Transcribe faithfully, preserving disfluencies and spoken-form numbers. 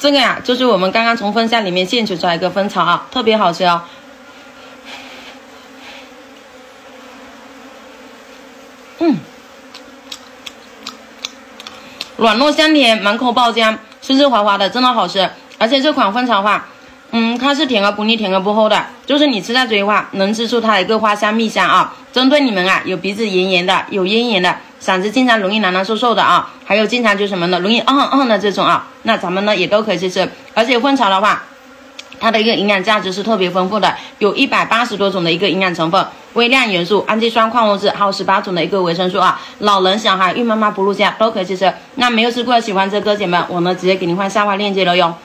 这个呀，就是我们刚刚从蜂箱里面现取出来一个蜂巢啊，特别好吃哦。嗯，软糯香甜，满口爆浆，湿湿滑滑的，真的好吃。而且这款蜂巢的话，嗯，它是甜而不腻，甜而不齁的，就是你吃在嘴里话，能吃出它的一个花香蜜香啊。针对你们啊，有鼻子炎炎的，有咽炎的，嗓子经常容易难难受受的啊，还有经常就什么呢，容易嗯嗯的这种啊，那咱们呢也都可以去吃。而且蜂巢的话，它的一个营养价值是特别丰富的，有一百八十多种的一个营养成分，微量元素、氨基酸、矿物质，还有十八种的一个维生素啊。老人、小孩、孕妈妈、哺乳家都可以去吃。那没有吃过的喜欢这哥姐们，我呢直接给您换下方链接了哟。